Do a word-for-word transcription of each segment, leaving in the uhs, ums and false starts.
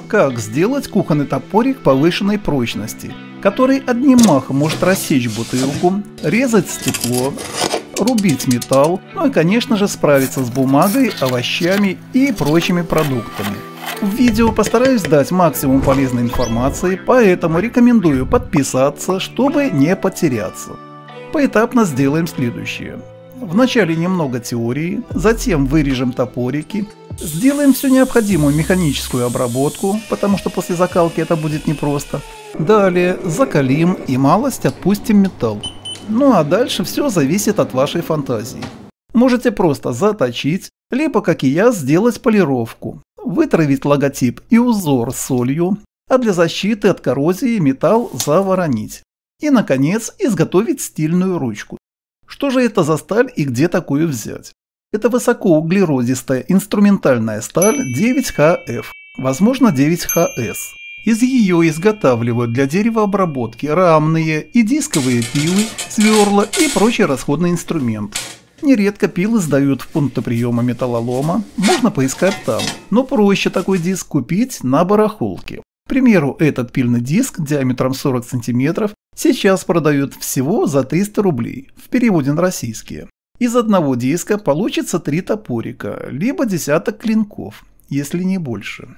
как сделать кухонный топорик повышенной прочности, который одним махом может рассечь бутылку, резать стекло, рубить металл, ну и, конечно же, справиться с бумагой, овощами и прочими продуктами. В видео постараюсь дать максимум полезной информации, поэтому рекомендую подписаться, чтобы не потеряться. Поэтапно сделаем следующее. Вначале немного теории, затем вырежем топорики, сделаем всю необходимую механическую обработку, потому что после закалки это будет непросто. Далее закалим и малость отпустим металл. Ну а дальше все зависит от вашей фантазии. Можете просто заточить, либо, как и я, сделать полировку, вытравить логотип и узор солью, а для защиты от коррозии металл заворонить. И, наконец, изготовить стильную ручку. Что же это за сталь и где такую взять? Это высокоуглеродистая инструментальная сталь девять ха эф, возможно девять ха эс. Из ее изготавливают для деревообработки рамные и дисковые пилы, сверла и прочий расходный инструмент. Нередко пилы сдают в пункты приема металлолома, можно поискать там, но проще такой диск купить на барахолке. К примеру, этот пильный диск диаметром сорок сантиметров сейчас продают всего за триста рублей, в переводе на российские. Из одного диска получится три топорика, либо десяток клинков, если не больше.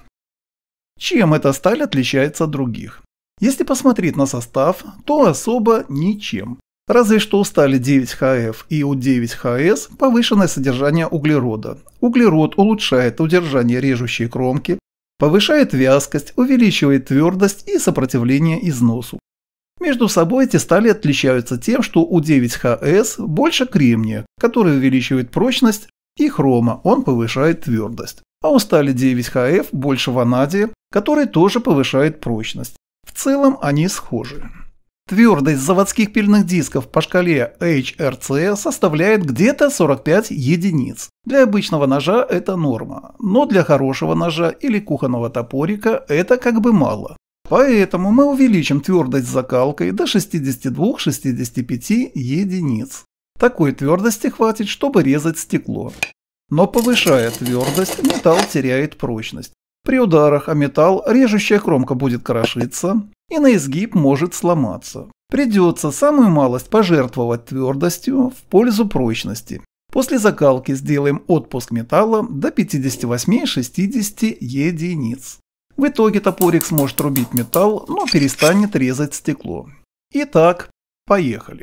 Чем эта сталь отличается от других? Если посмотреть на состав, то особо ничем. Разве что у стали девять ха эф и у девять ха эс повышенное содержание углерода. Углерод улучшает удержание режущей кромки, повышает вязкость, увеличивает твердость и сопротивление износу. Между собой эти стали отличаются тем, что у девять ха эс больше кремния, который увеличивает прочность, и хрома, он повышает твердость. А у стали девять ха эф больше ванадия, который тоже повышает прочность. В целом они схожи. Твердость заводских пильных дисков по шкале эйч эр си составляет где-то сорок пять единиц. Для обычного ножа это норма, но для хорошего ножа или кухонного топорика это как бы мало. Поэтому мы увеличим твердость закалкой до шестидесяти двух — шестидесяти пяти единиц. Такой твердости хватит, чтобы резать стекло. Но повышая твердость, металл теряет прочность. При ударах о металл режущая кромка будет крошиться, и на изгиб может сломаться. Придется самую малость пожертвовать твердостью в пользу прочности. После закалки сделаем отпуск металла до пятидесяти восьми — шестидесяти единиц. В итоге топорик сможет рубить металл, но перестанет резать стекло. Итак, поехали.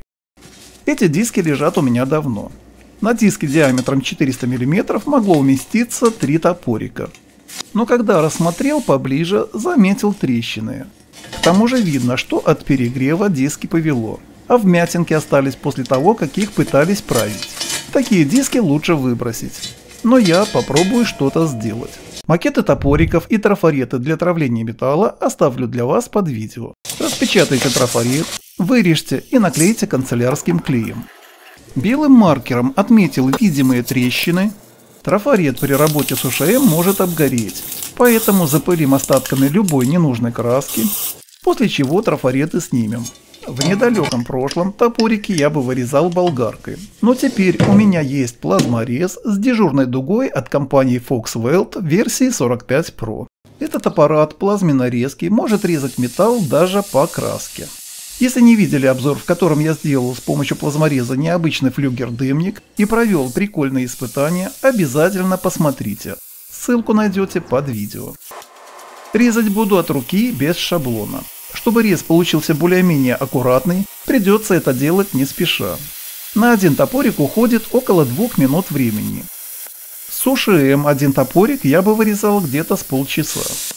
Эти диски лежат у меня давно. На диске диаметром четыреста миллиметров могло уместиться три топорика. Но когда рассмотрел поближе, заметил трещины. К тому же видно, что от перегрева диски повело, а вмятинки остались после того, как их пытались править. Такие диски лучше выбросить. Но я попробую что-то сделать. Макеты топориков и трафареты для травления металла оставлю для вас под видео. Распечатайте трафарет, вырежьте и наклейте канцелярским клеем. Белым маркером отметил видимые трещины. Трафарет при работе с УШМ может обгореть, поэтому запылим остатками любой ненужной краски, после чего трафареты снимем. В недалеком прошлом топорики я бы вырезал болгаркой, но теперь у меня есть плазморез с дежурной дугой от компании Foxweld версии сорок пять про. Этот аппарат плазменнорезкий может резать металл даже по краске. Если не видели обзор, в котором я сделал с помощью плазмореза необычный флюгер-дымник и провел прикольные испытания, обязательно посмотрите. Ссылку найдете под видео. Резать буду от руки без шаблона. Чтобы рез получился более-менее аккуратный, придется это делать не спеша. На один топорик уходит около двух минут времени. С УШМ один топорик я бы вырезал где-то с полчаса.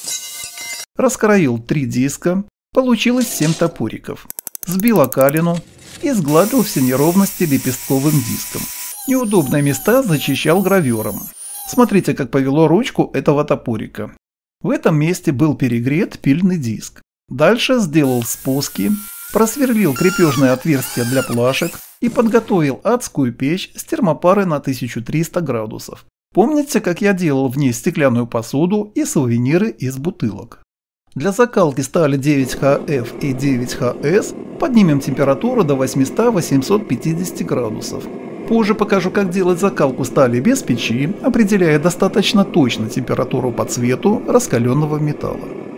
Раскроил три диска. Получилось семь топориков. Сбил окалину и сгладил все неровности лепестковым диском. Неудобные места зачищал гравером. Смотрите, как повело ручку этого топорика. В этом месте был перегрет пильный диск. Дальше сделал спуски, просверлил крепежное отверстие для плашек и подготовил адскую печь с термопарой на тысячу триста градусов. Помните, как я делал в ней стеклянную посуду и сувениры из бутылок? Для закалки стали девять ха эф и девять ха эс поднимем температуру до восьмисот — восьмисот пятидесяти градусов. Позже покажу, как делать закалку стали без печи, определяя достаточно точно температуру по цвету раскаленного металла.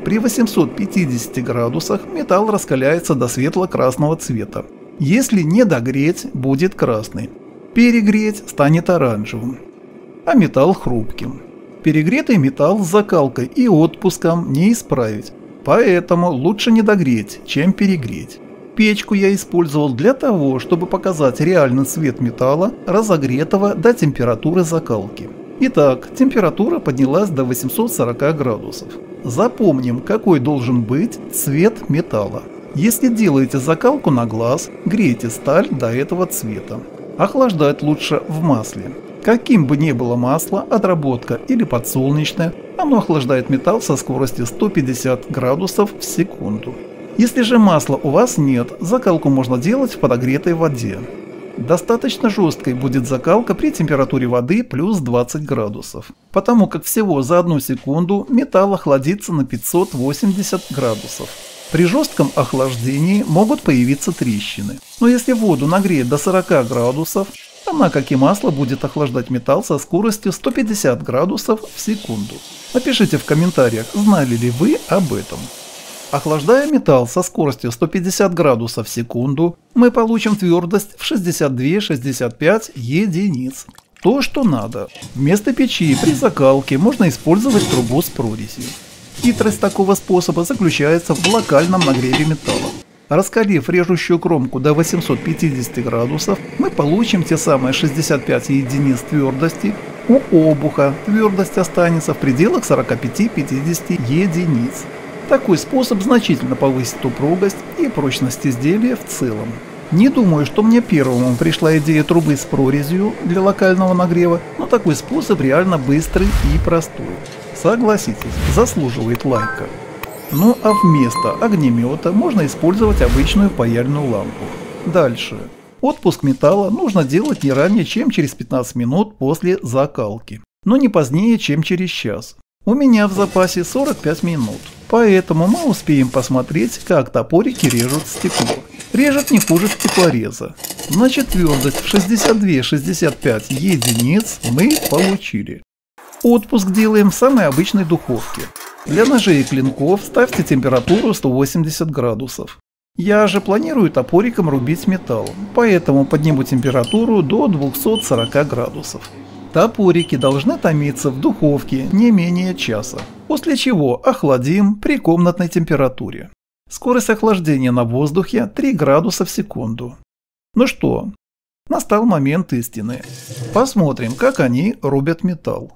При восьмистах пятидесяти градусах металл раскаляется до светло-красного цвета. Если не догреть, будет красный. Перегреть станет оранжевым. А металл хрупким. Перегретый металл с закалкой и отпуском не исправить. Поэтому лучше не догреть, чем перегреть. Печку я использовал для того, чтобы показать реальный цвет металла, разогретого до температуры закалки. Итак, температура поднялась до восьмисот сорока градусов. Запомним, какой должен быть цвет металла. Если делаете закалку на глаз, грейте сталь до этого цвета. Охлаждать лучше в масле. Каким бы ни было масло, отработка или подсолнечное, оно охлаждает металл со скоростью сто пятьдесят градусов в секунду. Если же масла у вас нет, закалку можно делать в подогретой воде. Достаточно жесткой будет закалка при температуре воды плюс двадцать градусов, потому как всего за одну секунду металл охладится на пятьсот восемьдесят градусов. При жестком охлаждении могут появиться трещины, но если воду нагреть до сорока градусов, она, как и масло, будет охлаждать металл со скоростью сто пятьдесят градусов в секунду. Напишите в комментариях, знали ли вы об этом. Охлаждая металл со скоростью сто пятьдесят градусов в секунду, мы получим твердость в шестьдесят две — шестьдесят пять единиц. То, что надо. Вместо печи при закалке можно использовать трубу с прорезью. Хитрость такого способа заключается в локальном нагреве металла. Раскалив режущую кромку до восьмисот пятидесяти градусов, мы получим те самые шестьдесят пять единиц твердости. У обуха твердость останется в пределах сорока пяти — пятидесяти единиц. Такой способ значительно повысит упругость и прочность изделия в целом. Не думаю, что мне первому пришла идея трубы с прорезью для локального нагрева, но такой способ реально быстрый и простой. Согласитесь, заслуживает лайка. Ну а вместо огнемета можно использовать обычную паяльную лампу. Дальше. Отпуск металла нужно делать не ранее, чем через пятнадцать минут после закалки, но не позднее, чем через час. У меня в запасе сорок пять минут, поэтому мы успеем посмотреть, как топорики режут стекло. Режет не хуже стеклореза. Значит, твердость в шестьдесят две — шестьдесят пять единиц мы получили. Отпуск делаем в самой обычной духовке. Для ножей и клинков ставьте температуру сто восемьдесят градусов. Я же планирую топориком рубить металл, поэтому подниму температуру до двухсот сорока градусов. Топорики должны томиться в духовке не менее часа, после чего охладим при комнатной температуре. Скорость охлаждения на воздухе три градуса в секунду. Ну что, настал момент истины. Посмотрим, как они рубят металл.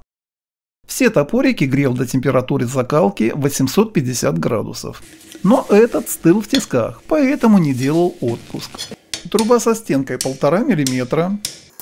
Все топорики грел до температуры закалки восемьсот пятьдесят градусов. Но этот стыл в тисках, поэтому не делал отпуск. Труба со стенкой полтора миллиметра.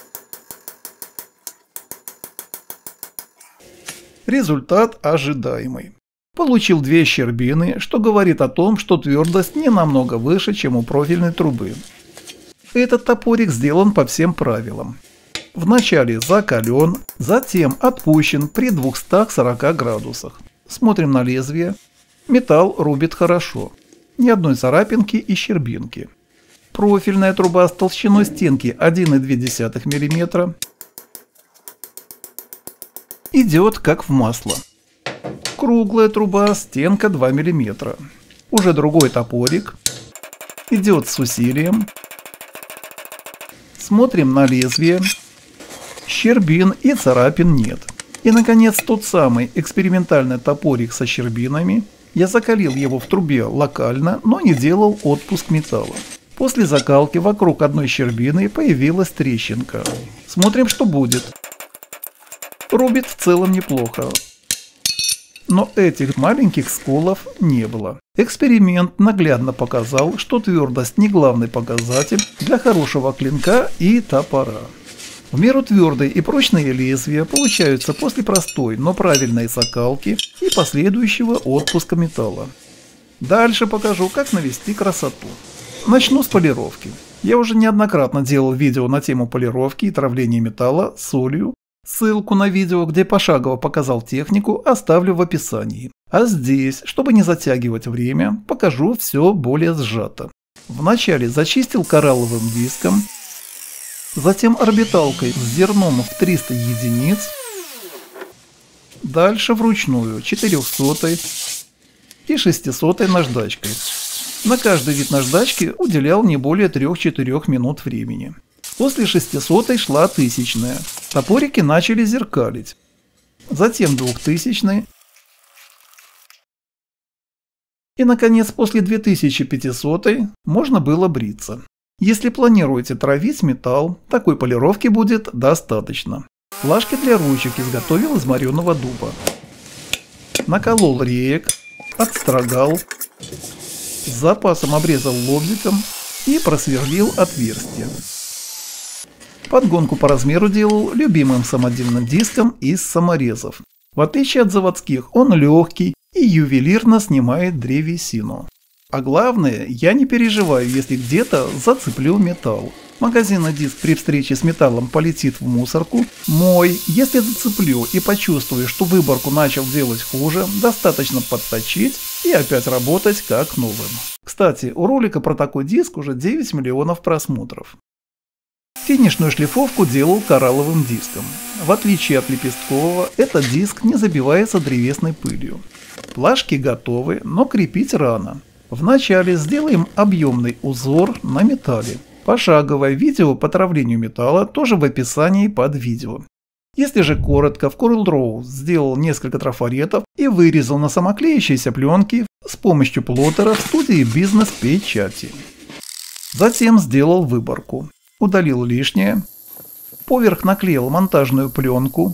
Результат ожидаемый. Получил две щербины, что говорит о том, что твердость не намного выше, чем у профильной трубы. Этот топорик сделан по всем правилам. Вначале закален, затем отпущен при двухстах сорока градусах. Смотрим на лезвие. Металл рубит хорошо. Ни одной царапинки и щербинки. Профильная труба с толщиной стенки один и две десятых миллиметра. Идет как в масло. Круглая труба, стенка два миллиметра. Уже другой топорик. Идет с усилием. Смотрим на лезвие. Щербин и царапин нет. И наконец тот самый экспериментальный топорик со щербинами. Я закалил его в трубе локально, но не делал отпуск металла. После закалки вокруг одной щербины появилась трещинка. Смотрим, что будет. Рубит в целом неплохо. Но этих маленьких сколов не было. Эксперимент наглядно показал, что твердость не главный показатель для хорошего клинка и топора. В меру твердые и прочные лезвия получаются после простой, но правильной закалки и последующего отпуска металла. Дальше покажу, как навести красоту. Начну с полировки. Я уже неоднократно делал видео на тему полировки и травления металла солью. Ссылку на видео, где пошагово показал технику, оставлю в описании. А здесь, чтобы не затягивать время, покажу все более сжато. Вначале зачистил коралловым диском, затем орбиталкой с зерном в триста единиц, дальше вручную четырехсотой и шестисотой наждачкой. На каждый вид наждачки уделял не более трёх-четырёх минут времени. После шестисотой шла тысячная. Топорики начали зеркалить. Затем двухтысячные. И, наконец, после две тысячи пятисотой можно было бриться. Если планируете травить металл, такой полировки будет достаточно. Плашки для ручек изготовил из мореного дуба. Наколол реек, отстрогал, с запасом обрезал лобзиком и просверлил отверстие. Подгонку по размеру делал любимым самодельным диском из саморезов. В отличие от заводских, он легкий и ювелирно снимает древесину. А главное, я не переживаю, если где-то зацеплю металл. Магазинный диск при встрече с металлом полетит в мусорку. Мой, если зацеплю и почувствую, что выборку начал делать хуже, достаточно подточить и опять работать как новым. Кстати, у ролика про такой диск уже девять миллионов просмотров. Финишную шлифовку делал коралловым диском. В отличие от лепесткового, этот диск не забивается древесной пылью. Плашки готовы, но крепить рано. Вначале сделаем объемный узор на металле. Пошаговое видео по травлению металла тоже в описании под видео. Если же коротко, в CorelDRAW сделал несколько трафаретов и вырезал на самоклеящейся пленке с помощью плоттера в студии бизнес-печати. Затем сделал выборку. Удалил лишнее. Поверх наклеил монтажную пленку.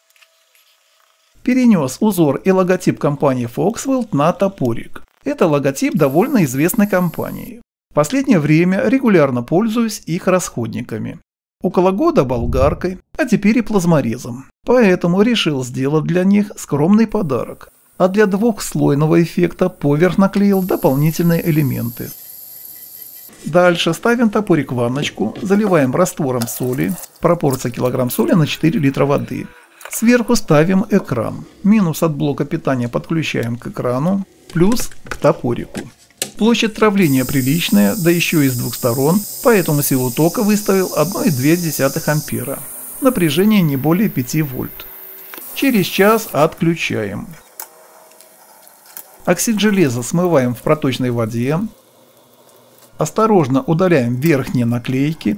Перенес узор и логотип компании Foxweld на топорик. Это логотип довольно известной компании. В последнее время регулярно пользуюсь их расходниками. Около года болгаркой, а теперь и плазморезом. Поэтому решил сделать для них скромный подарок. А для двухслойного эффекта поверх наклеил дополнительные элементы. Дальше ставим топорик в ванночку, заливаем раствором соли, пропорция килограмм соли на четыре литра воды. Сверху ставим экран. Минус от блока питания подключаем к экрану, плюс к топорику. Площадь травления приличная, да еще и с двух сторон, поэтому силу тока выставил одна целая две десятых ампера. Напряжение не более пяти вольт. Через час отключаем. Оксид железа смываем в проточной воде. Осторожно удаляем верхние наклейки.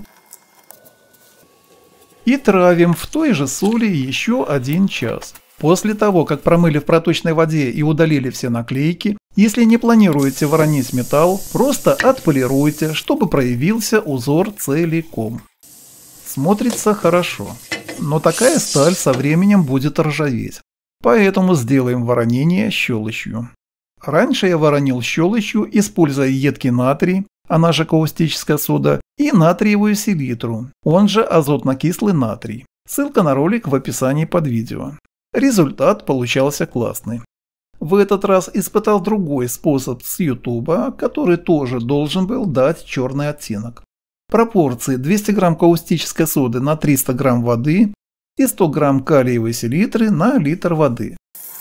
И травим в той же соли еще один час. После того, как промыли в проточной воде и удалили все наклейки, если не планируете воронить металл, просто отполируйте, чтобы проявился узор целиком. Смотрится хорошо, но такая сталь со временем будет ржаветь. Поэтому сделаем воронение щелочью. Раньше я воронил щелочью, используя едкий натрий, она же каустическая сода, и натриевую селитру, он же азотно-кислый натрий. Ссылка на ролик в описании под видео. Результат получался классный. В этот раз испытал другой способ с ютуба, который тоже должен был дать черный оттенок. Пропорции двести грамм каустической соды на триста грамм воды и сто грамм калиевой селитры на литр воды.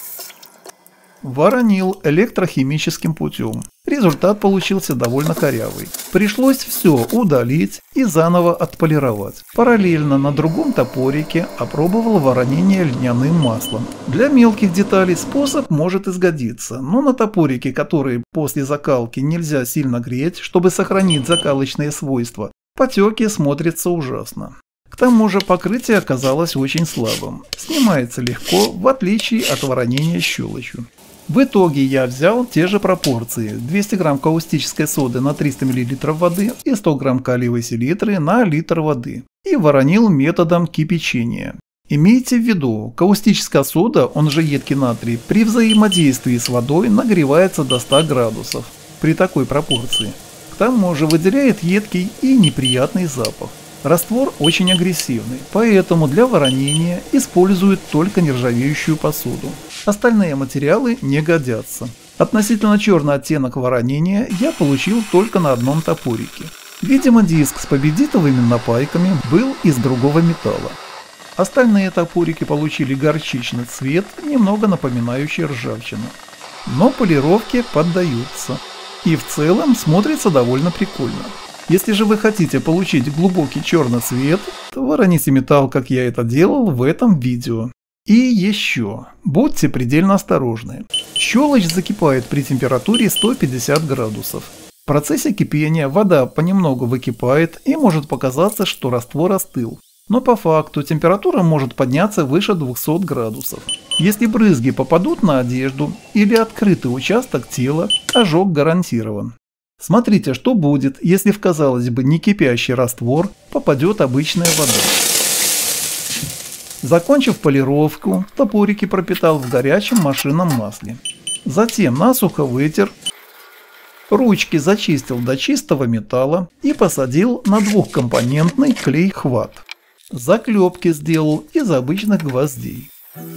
Воронил электрохимическим путем. Результат получился довольно корявый. Пришлось все удалить и заново отполировать. Параллельно на другом топорике опробовал воронение льняным маслом. Для мелких деталей способ может изгодиться, но на топорике, который после закалки нельзя сильно греть, чтобы сохранить закалочные свойства, потеки смотрятся ужасно. К тому же покрытие оказалось очень слабым. Снимается легко, в отличие от воронения щелочью. В итоге я взял те же пропорции: двести грамм каустической соды на триста миллилитров воды и сто грамм калиевой селитры на литр воды и воронил методом кипячения. Имейте в виду, каустическая сода, он же едкий натрий, при взаимодействии с водой нагревается до ста градусов при такой пропорции. К тому же выделяет едкий и неприятный запах. Раствор очень агрессивный, поэтому для воронения используют только нержавеющую посуду. Остальные материалы не годятся. Относительно черный оттенок воронения я получил только на одном топорике. Видимо, диск с победитовыми напайками был из другого металла. Остальные топорики получили горчичный цвет, немного напоминающий ржавчину. Но полировке поддаются. И в целом смотрится довольно прикольно. Если же вы хотите получить глубокий черный цвет, то вороните металл, как я это делал в этом видео. И еще, будьте предельно осторожны. Щелочь закипает при температуре сто пятьдесят градусов. В процессе кипения вода понемногу выкипает и может показаться, что раствор остыл. Но по факту температура может подняться выше двухсот градусов. Если брызги попадут на одежду или открытый участок тела, ожог гарантирован. Смотрите, что будет, если в, казалось бы, не кипящий раствор попадет обычная вода. Закончив полировку, топорики пропитал в горячем машинном масле. Затем насухо вытер, ручки зачистил до чистого металла и посадил на двухкомпонентный клей-хват. Заклепки сделал из обычных гвоздей.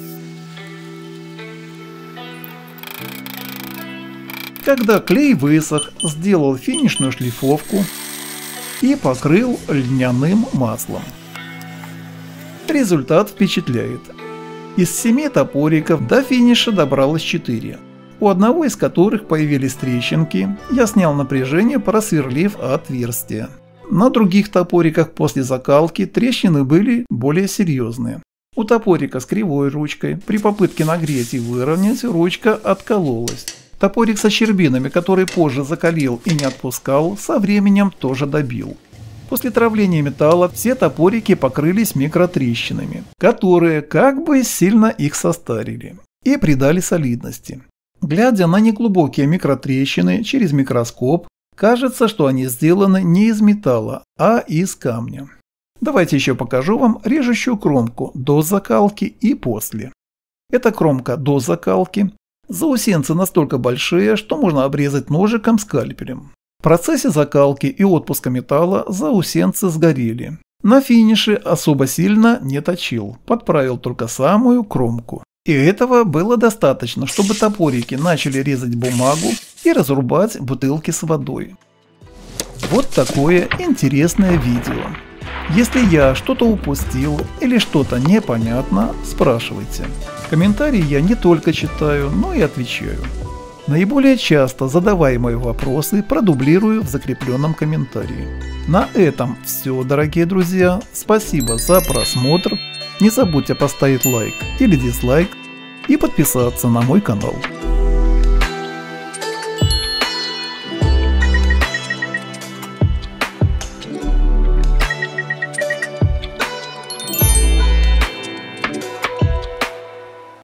Когда клей высох, сделал финишную шлифовку и покрыл льняным маслом. Результат впечатляет. Из семи топориков до финиша добралось четыре. У одного из которых появились трещинки, я снял напряжение, просверлив отверстие. На других топориках после закалки трещины были более серьезные. У топорика с кривой ручкой при попытке нагреть и выровнять ручка откололась. Топорик со щербинами, который позже закалил и не отпускал, со временем тоже добил. После травления металла все топорики покрылись микротрещинами, которые как бы сильно их состарили и придали солидности. Глядя на неглубокие микротрещины через микроскоп, кажется, что они сделаны не из металла, а из камня. Давайте еще покажу вам режущую кромку до закалки и после. Эта кромка до закалки. Заусенцы настолько большие, что можно обрезать ножиком-скальпелем. В процессе закалки и отпуска металла заусенцы сгорели. На финише особо сильно не точил, подправил только самую кромку. И этого было достаточно, чтобы топорики начали резать бумагу и разрубать бутылки с водой. Вот такое интересное видео. Если я что-то упустил или что-то непонятно, спрашивайте. Комментарии я не только читаю, но и отвечаю. Наиболее часто задаваемые вопросы продублирую в закрепленном комментарии. На этом все, дорогие друзья. Спасибо за просмотр. Не забудьте поставить лайк или дизлайк и подписаться на мой канал.